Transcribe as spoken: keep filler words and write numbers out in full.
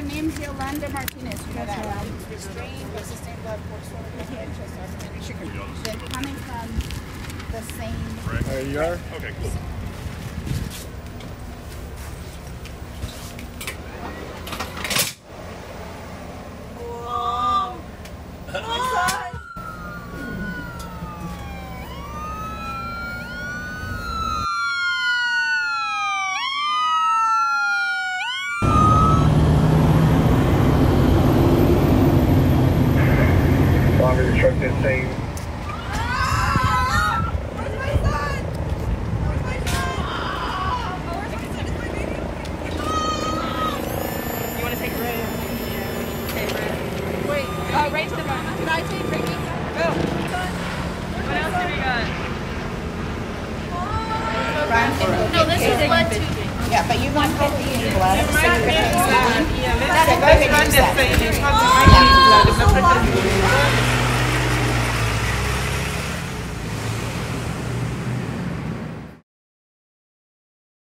name's Yolanda Martinez. You know that, right? Restrained by sustained blood forceful chest artery. They're coming from the same. There you are. Okay, cool. Instructed saying. Where's my son? Where's my son? Oh, where's my son? It's my baby. You want to take Ray? Yeah. Okay, Ray. Wait, uh, Ray's the mama. Can I take Ricky? Go. What else do we got? No, this is blood too. Yeah, but you want fifty in blood. Yeah, let's run this thing.